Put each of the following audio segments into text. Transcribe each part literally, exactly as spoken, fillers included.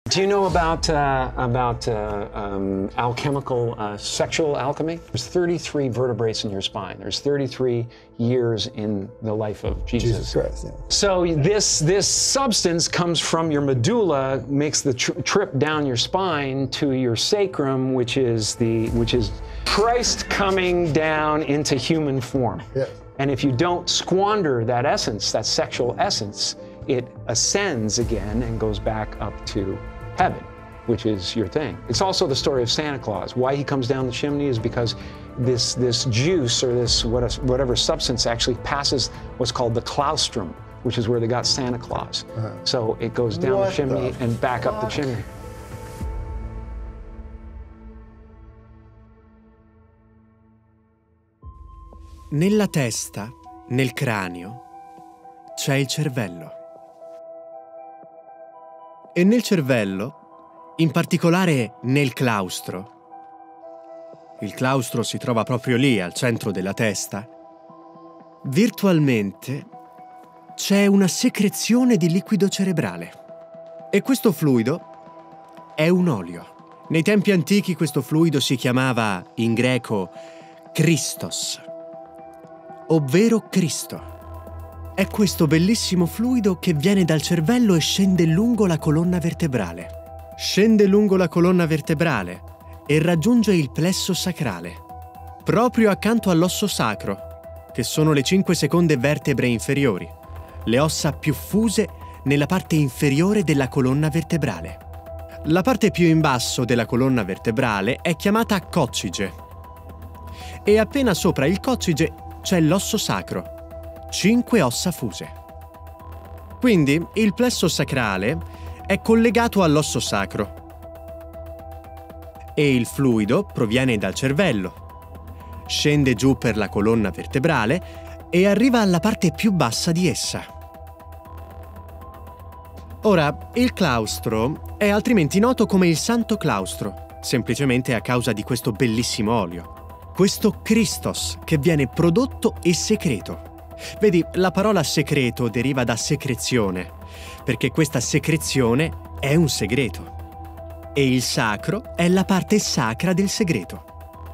Do you know about uh, about uh, um, alchemical uh, sexual alchemy? There's thirty-three vertebrates in your spine. There's thirty-three years in the life of Jesus. Jesus Christ, yeah. So this this substance comes from your medulla, makes the tr trip down your spine to your sacrum, which is the which is Christ coming down into human form. Yeah. And if you don't squander that essence, that sexual essence, it ascends again and goes back up to heaven, which is your thing. It's also the story of Santa Claus. Why he comes down the chimney is because this this juice or this whatever substance actually passes what's called the claustrum, which is where they got Santa Claus. Uh-huh. So it goes down What the chimney the and back fuck? up the chimney. Nella testa, nel cranio, c'è il cervello. E nel cervello, in particolare nel claustro, il claustro si trova proprio lì, al centro della testa, virtualmente c'è una secrezione di liquido cerebrale. E questo fluido è un olio. Nei tempi antichi questo fluido si chiamava, in greco, Christos, ovvero Cristo. È questo bellissimo fluido che viene dal cervello e scende lungo la colonna vertebrale. Scende lungo la colonna vertebrale e raggiunge il plesso sacrale, proprio accanto all'osso sacro, che sono le cinque seconde vertebre inferiori, le ossa più fuse nella parte inferiore della colonna vertebrale. La parte più in basso della colonna vertebrale è chiamata coccige e appena sopra il coccige c'è l'osso sacro, cinque ossa fuse. Quindi il plesso sacrale è collegato all'osso sacro e il fluido proviene dal cervello, scende giù per la colonna vertebrale e arriva alla parte più bassa di essa. Ora, il claustro è altrimenti noto come il Santo Claustro, semplicemente a causa di questo bellissimo olio, questo Christos che viene prodotto e secreto. Vedi, la parola secreto deriva da secrezione, perché questa secrezione è un segreto. E il sacro è la parte sacra del segreto.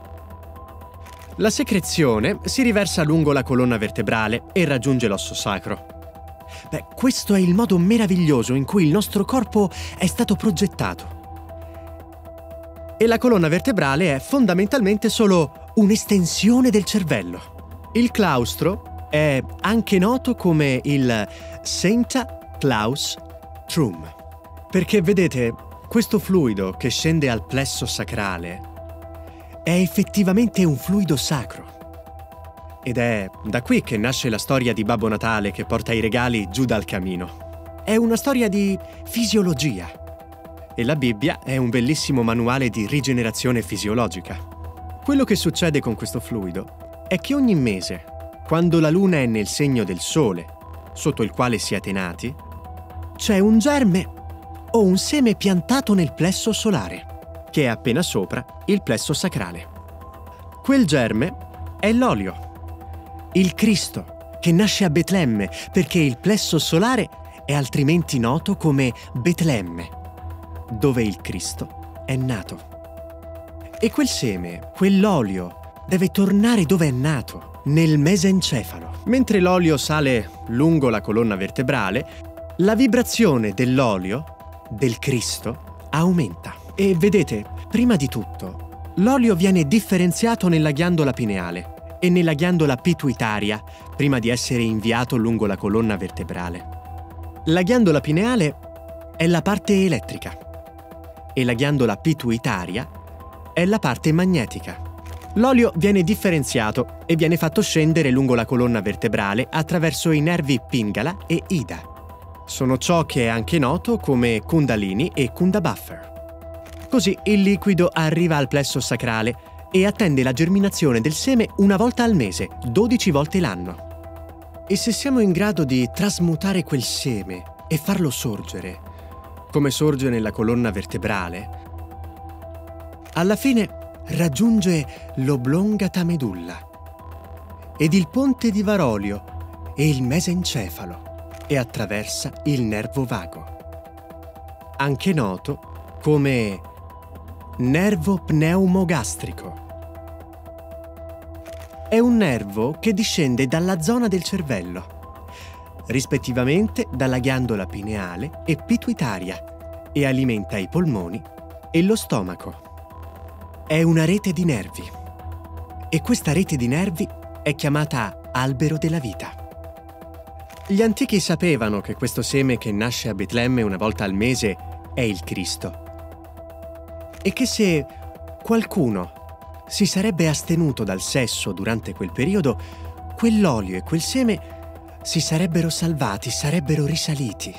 La secrezione si riversa lungo la colonna vertebrale e raggiunge l'osso sacro. Beh, questo è il modo meraviglioso in cui il nostro corpo è stato progettato. E la colonna vertebrale è fondamentalmente solo un'estensione del cervello. Il claustro è anche noto come il Sancta Claus Trum, perché vedete, questo fluido che scende al plesso sacrale è effettivamente un fluido sacro. Ed è da qui che nasce la storia di Babbo Natale che porta i regali giù dal camino. È una storia di fisiologia. E la Bibbia è un bellissimo manuale di rigenerazione fisiologica. Quello che succede con questo fluido è che ogni mese, quando la luna è nel segno del sole, sotto il quale siete nati, c'è un germe o un seme piantato nel plesso solare, che è appena sopra il plesso sacrale. Quel germe è l'olio, il Cristo, che nasce a Betlemme, perché il plesso solare è altrimenti noto come Betlemme, dove il Cristo è nato. E quel seme, quell'olio, deve tornare dove è nato, nel mesencefalo. Mentre l'olio sale lungo la colonna vertebrale, la vibrazione dell'olio, del Cristo, aumenta. E vedete, prima di tutto, l'olio viene differenziato nella ghiandola pineale e nella ghiandola pituitaria prima di essere inviato lungo la colonna vertebrale. La ghiandola pineale è la parte elettrica e la ghiandola pituitaria è la parte magnetica. L'olio viene differenziato e viene fatto scendere lungo la colonna vertebrale attraverso i nervi Pingala e Ida. Sono ciò che è anche noto come Kundalini e Kundabuffer. Così il liquido arriva al plesso sacrale e attende la germinazione del seme una volta al mese, dodici volte l'anno. E se siamo in grado di trasmutare quel seme e farlo sorgere, come sorge nella colonna vertebrale, alla fine raggiunge l'oblongata medulla ed il ponte di Varolio e il mesencefalo e attraversa il nervo vago. anche noto come nervo pneumogastrico. È un nervo che discende dalla zona del cervello, rispettivamente dalla ghiandola pineale e pituitaria, e alimenta i polmoni e lo stomaco. È una rete di nervi, e questa rete di nervi è chiamata albero della vita. Gli antichi sapevano che questo seme che nasce a Betlemme una volta al mese è il Cristo, e che se qualcuno si sarebbe astenuto dal sesso durante quel periodo, quell'olio e quel seme si sarebbero salvati, sarebbero risaliti.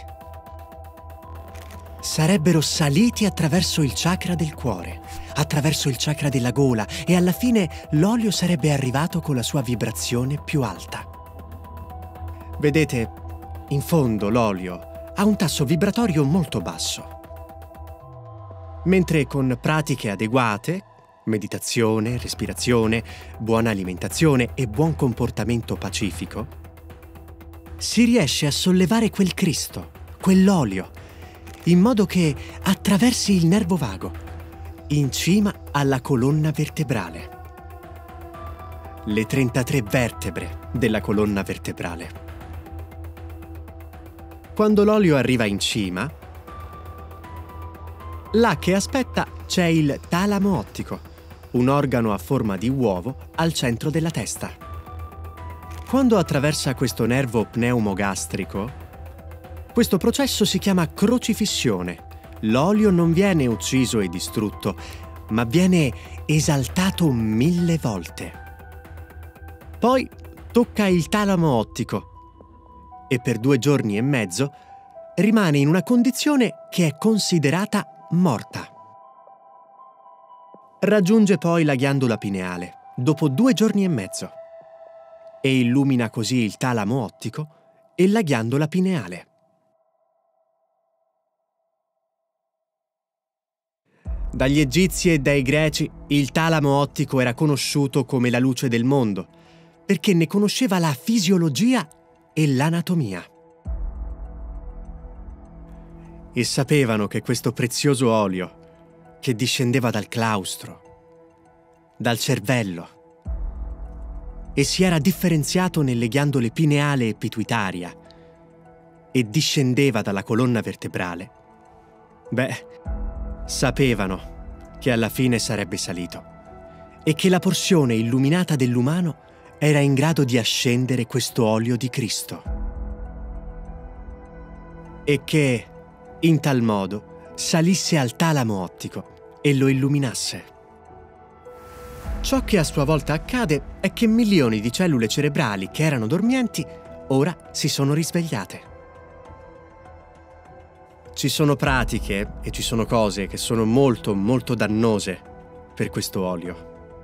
Sarebbero saliti attraverso il chakra del cuore, attraverso il chakra della gola, e alla fine l'olio sarebbe arrivato con la sua vibrazione più alta. Vedete, in fondo l'olio ha un tasso vibratorio molto basso, mentre con pratiche adeguate, meditazione, respirazione, buona alimentazione e buon comportamento pacifico, si riesce a sollevare quel Cristo, quell'olio, in modo che attraversi il nervo vago, in cima alla colonna vertebrale. Le trentatré vertebre della colonna vertebrale. Quando l'olio arriva in cima, là che aspetta c'è il talamo ottico, un organo a forma di uovo al centro della testa. Quando attraversa questo nervo pneumogastrico, questo processo si chiama crocifissione. L'olio non viene ucciso e distrutto, ma viene esaltato mille volte. Poi tocca il talamo ottico e per due giorni e mezzo rimane in una condizione che è considerata morta. Raggiunge poi la ghiandola pineale dopo due giorni e mezzo e illumina così il talamo ottico e la ghiandola pineale. Dagli egizi e dai greci il talamo ottico era conosciuto come la luce del mondo, perché ne conosceva la fisiologia e l'anatomia. E sapevano che questo prezioso olio, che discendeva dal claustro, dal cervello, e si era differenziato nelle ghiandole pineale e pituitaria, e discendeva dalla colonna vertebrale, beh, sapevano che alla fine sarebbe salito e che la porzione illuminata dell'umano era in grado di ascendere questo olio di Cristo e che, in tal modo, salisse al talamo ottico e lo illuminasse. Ciò che a sua volta accade è che milioni di cellule cerebrali che erano dormienti ora si sono risvegliate. Ci sono pratiche e ci sono cose che sono molto, molto dannose per questo olio.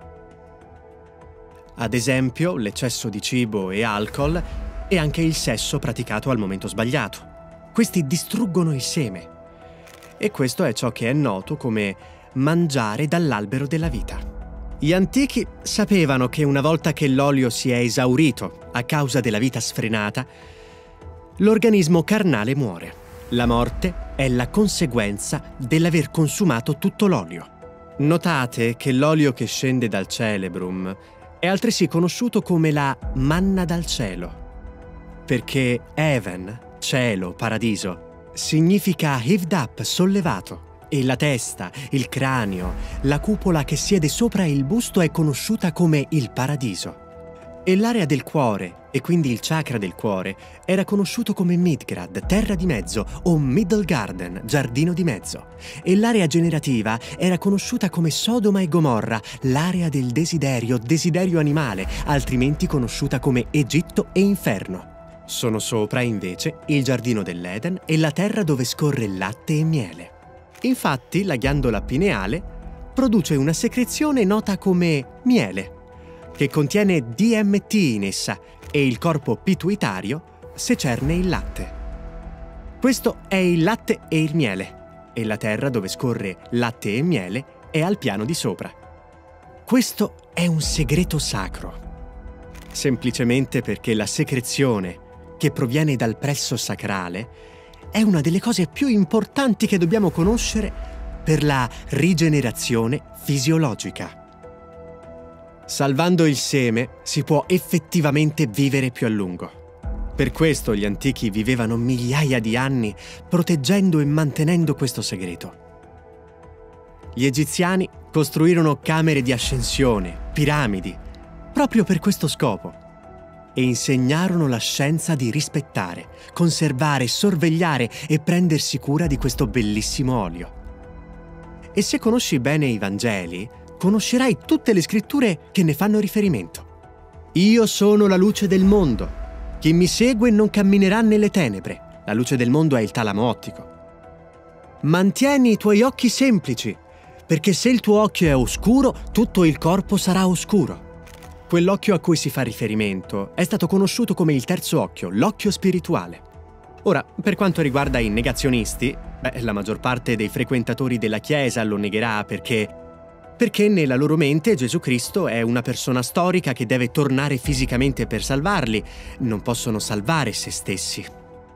Ad esempio, l'eccesso di cibo e alcol e anche il sesso praticato al momento sbagliato. Questi distruggono il seme. E questo è ciò che è noto come mangiare dall'albero della vita. Gli antichi sapevano che una volta che l'olio si è esaurito a causa della vita sfrenata, l'organismo carnale muore. La morte è la conseguenza dell'aver consumato tutto l'olio. Notate che l'olio che scende dal celebrum è altresì conosciuto come la manna dal cielo, perché Heaven, cielo, paradiso, significa hived up, sollevato, e la testa, il cranio, la cupola che siede sopra il busto è conosciuta come il paradiso. E l'area del cuore, e quindi il chakra del cuore, era conosciuto come Midgard, terra di mezzo, o Middle Garden, giardino di mezzo. E l'area generativa era conosciuta come Sodoma e Gomorra, l'area del desiderio, desiderio animale, altrimenti conosciuta come Egitto e Inferno. Sono sopra, invece, il giardino dell'Eden e la terra dove scorre latte e miele. Infatti, la ghiandola pineale produce una secrezione nota come miele, che contiene D M T in essa, e il corpo pituitario secerne il latte. Questo è il latte e il miele, e la terra dove scorre latte e miele è al piano di sopra. Questo è un segreto sacro, semplicemente perché la secrezione che proviene dal plesso sacrale è una delle cose più importanti che dobbiamo conoscere per la rigenerazione fisiologica. Salvando il seme si può effettivamente vivere più a lungo. Per questo gli antichi vivevano migliaia di anni proteggendo e mantenendo questo segreto. Gli egiziani costruirono camere di ascensione, piramidi, proprio per questo scopo, e insegnarono la scienza di rispettare, conservare, sorvegliare e prendersi cura di questo bellissimo olio. E se conosci bene i Vangeli, conoscerai tutte le scritture che ne fanno riferimento. Io sono la luce del mondo. Chi mi segue non camminerà nelle tenebre. La luce del mondo è il talamo ottico. Mantieni i tuoi occhi semplici, perché se il tuo occhio è oscuro, tutto il corpo sarà oscuro. Quell'occhio a cui si fa riferimento è stato conosciuto come il terzo occhio, l'occhio spirituale. Ora, per quanto riguarda i negazionisti, beh, la maggior parte dei frequentatori della Chiesa lo negherà perché... Perché nella loro mente Gesù Cristo è una persona storica che deve tornare fisicamente per salvarli. Non possono salvare se stessi.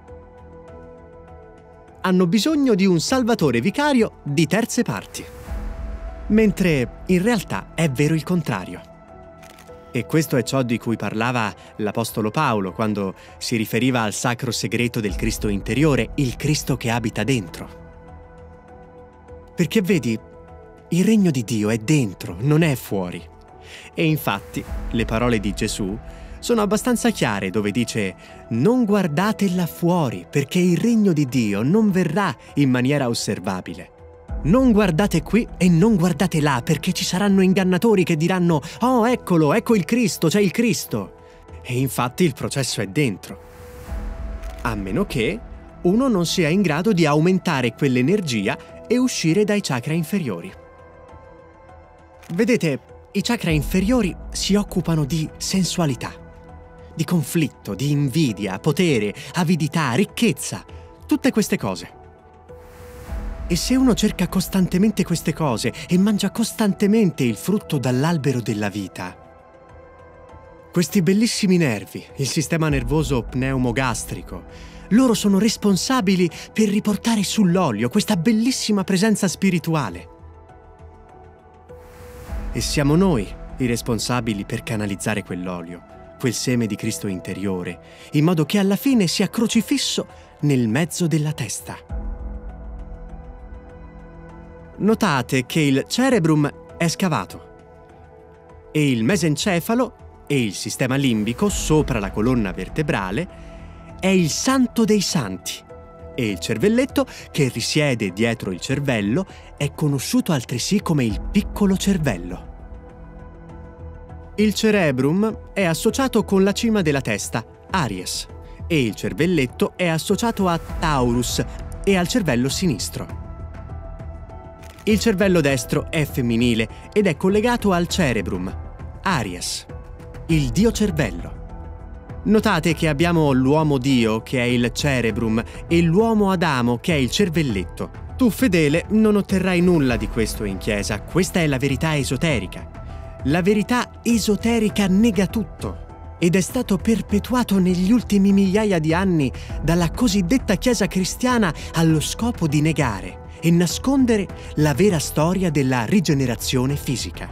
Hanno bisogno di un salvatore vicario di terze parti. Mentre in realtà è vero il contrario. E questo è ciò di cui parlava l'Apostolo Paolo quando si riferiva al sacro segreto del Cristo interiore, il Cristo che abita dentro. Perché vedi, il regno di Dio è dentro, non è fuori. E infatti, le parole di Gesù sono abbastanza chiare dove dice «Non guardate là fuori, perché il regno di Dio non verrà in maniera osservabile. Non guardate qui e non guardate là, perché ci saranno ingannatori che diranno «Oh, eccolo, ecco il Cristo, c'è il Cristo!» E infatti il processo è dentro. A meno che uno non sia in grado di aumentare quell'energia e uscire dai chakra inferiori. Vedete, i chakra inferiori si occupano di sensualità, di conflitto, di invidia, potere, avidità, ricchezza, tutte queste cose. E se uno cerca costantemente queste cose e mangia costantemente il frutto dall'albero della vita, questi bellissimi nervi, il sistema nervoso pneumogastrico, loro sono responsabili per riportare sull'olio questa bellissima presenza spirituale. E siamo noi i responsabili per canalizzare quell'olio, quel seme di Cristo interiore, in modo che alla fine sia crocifisso nel mezzo della testa. Notate che il cerebrum è scavato e il mesencefalo e il sistema limbico sopra la colonna vertebrale è il santo dei santi. E il cervelletto, che risiede dietro il cervello, è conosciuto altresì come il piccolo cervello. Il cerebrum è associato con la cima della testa, Aries, e il cervelletto è associato a Taurus e al cervello sinistro. Il cervello destro è femminile ed è collegato al cerebrum, Aries, il dio cervello. Notate che abbiamo l'uomo Dio, che è il cerebrum, e l'uomo Adamo, che è il cervelletto. Tu, fedele, non otterrai nulla di questo in chiesa. Questa è la verità esoterica. La verità esoterica nega tutto ed è stato perpetuato negli ultimi migliaia di anni dalla cosiddetta Chiesa cristiana allo scopo di negare e nascondere la vera storia della rigenerazione fisica.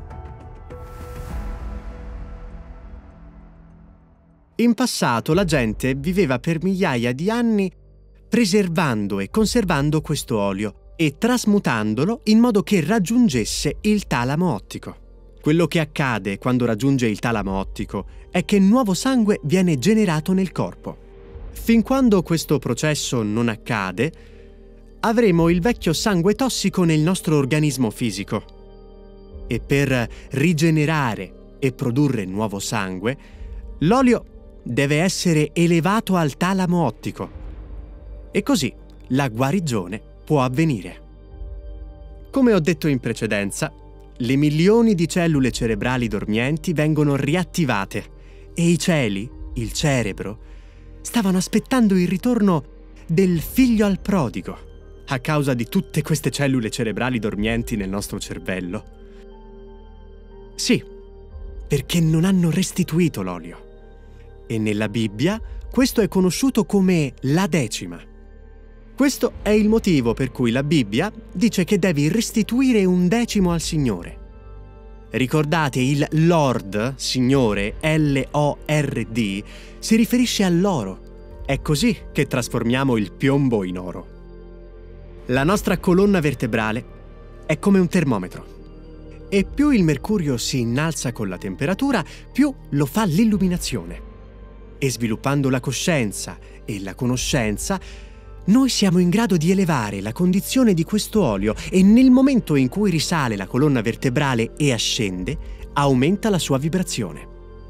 In passato la gente viveva per migliaia di anni preservando e conservando questo olio e trasmutandolo in modo che raggiungesse il talamo ottico. Quello che accade quando raggiunge il talamo ottico è che nuovo sangue viene generato nel corpo. Fin quando questo processo non accade, avremo il vecchio sangue tossico nel nostro organismo fisico. E per rigenerare e produrre nuovo sangue, l'olio deve essere elevato al talamo ottico. E così la guarigione può avvenire. Come ho detto in precedenza, le milioni di cellule cerebrali dormienti vengono riattivate e i cieli, il cerebro, stavano aspettando il ritorno del figlio al prodigo a causa di tutte queste cellule cerebrali dormienti nel nostro cervello. Sì, perché non hanno restituito l'olio. E nella Bibbia questo è conosciuto come la decima. Questo è il motivo per cui la Bibbia dice che devi restituire un decimo al Signore. Ricordate, il Lord, Signore, L O R D, si riferisce all'oro. È così che trasformiamo il piombo in oro. La nostra colonna vertebrale è come un termometro. E più il mercurio si innalza con la temperatura, più lo fa l'illuminazione. E sviluppando la coscienza e la conoscenza, noi siamo in grado di elevare la condizione di questo olio e nel momento in cui risale la colonna vertebrale e ascende, aumenta la sua vibrazione.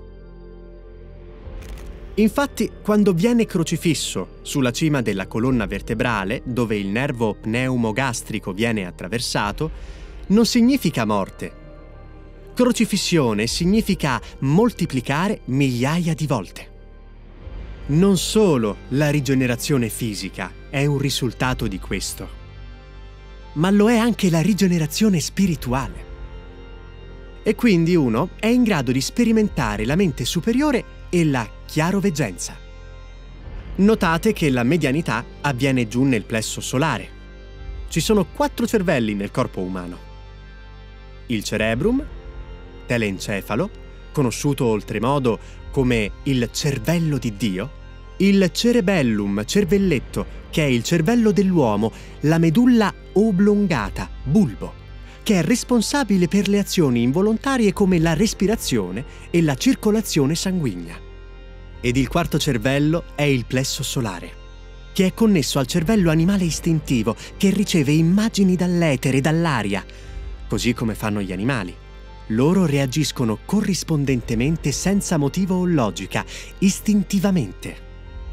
Infatti, quando viene crocifisso sulla cima della colonna vertebrale, dove il nervo pneumogastrico viene attraversato, non significa morte. Crocifissione significa moltiplicare migliaia di volte. Non solo la rigenerazione fisica è un risultato di questo, ma lo è anche la rigenerazione spirituale. E quindi uno è in grado di sperimentare la mente superiore e la chiaroveggenza. Notate che la medianità avviene giù nel plesso solare. Ci sono quattro cervelli nel corpo umano. Il cerebrum, telencefalo, conosciuto oltremodo come il cervello di Dio, il cerebellum, cervelletto, che è il cervello dell'uomo, la medulla oblongata, bulbo, che è responsabile per le azioni involontarie come la respirazione e la circolazione sanguigna. Ed il quarto cervello è il plesso solare, che è connesso al cervello animale istintivo, che riceve immagini dall'etere e dall'aria, così come fanno gli animali. Loro reagiscono corrispondentemente senza motivo o logica, istintivamente.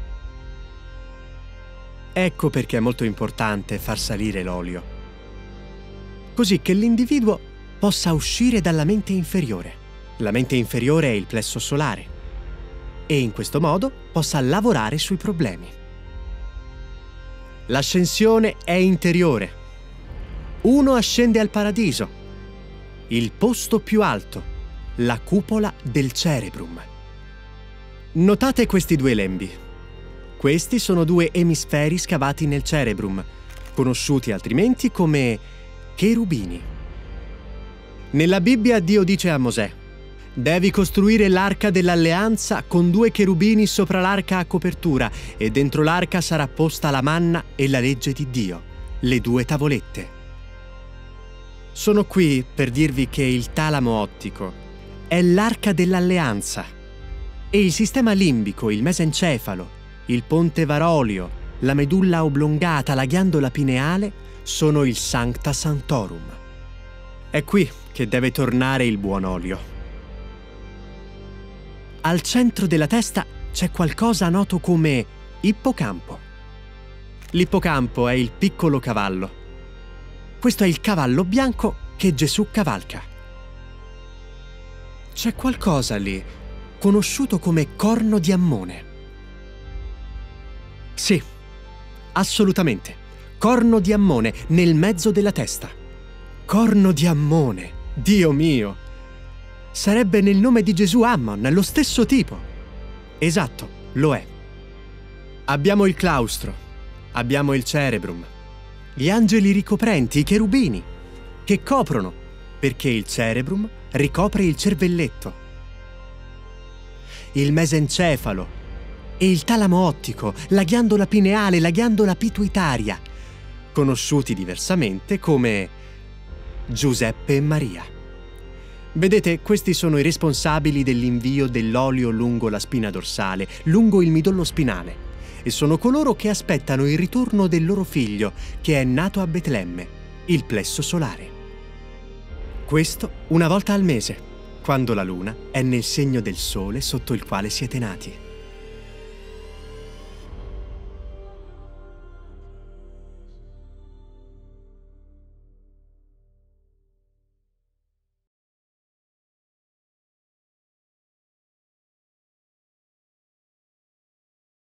Ecco perché è molto importante far salire l'olio, così che l'individuo possa uscire dalla mente inferiore. La mente inferiore è il plesso solare, e in questo modo possa lavorare sui problemi. L'ascensione è interiore. Uno ascende al paradiso, il posto più alto, la cupola del cerebrum. Notate questi due lembi. Questi sono due emisferi scavati nel cerebrum, conosciuti altrimenti come cherubini. Nella Bibbia Dio dice a Mosè: devi costruire l'arca dell'alleanza con due cherubini sopra l'arca a copertura, e dentro l'arca sarà posta la manna e la legge di Dio, le due tavolette. Sono qui per dirvi che il talamo ottico è l'arca dell'alleanza e il sistema limbico, il mesencefalo, il ponte varolio, la medulla oblongata, la ghiandola pineale sono il Sancta Sanctorum. È qui che deve tornare il buon olio. Al centro della testa c'è qualcosa noto come ippocampo. L'ippocampo è il piccolo cavallo. Questo è il cavallo bianco che Gesù cavalca. C'è qualcosa lì, conosciuto come corno di Ammone. Sì, assolutamente. Corno di Ammone nel mezzo della testa. Corno di Ammone, Dio mio! Sarebbe nel nome di Gesù Ammon, lo stesso tipo. Esatto, lo è. Abbiamo il claustro, abbiamo il cerebrum, gli angeli ricoprenti, i cherubini, che coprono, perché il cerebrum ricopre il cervelletto, il mesencefalo e il talamo ottico, la ghiandola pineale, la ghiandola pituitaria, conosciuti diversamente come Giuseppe e Maria. Vedete, questi sono i responsabili dell'invio dell'olio lungo la spina dorsale, lungo il midollo spinale, e sono coloro che aspettano il ritorno del loro figlio, che è nato a Betlemme, il plesso solare. Questo una volta al mese, quando la luna è nel segno del sole sotto il quale siete nati.